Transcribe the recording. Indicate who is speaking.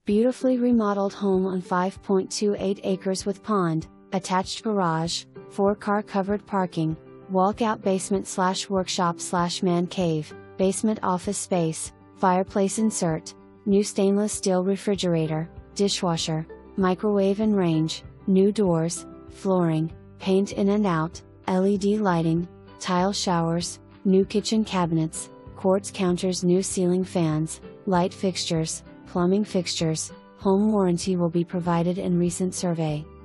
Speaker 1: Beautifully remodeled home on 5.28 acres with pond, attached garage, 4-car covered parking, walkout basement/workshop/man cave, basement office space, fireplace insert, new stainless steel refrigerator, dishwasher, microwave and range, new doors, flooring, paint in and out, LED lighting, tile showers, new kitchen cabinets, quartz counters, new ceiling fans, light fixtures, plumbing fixtures. Home warranty will be provided in recent survey.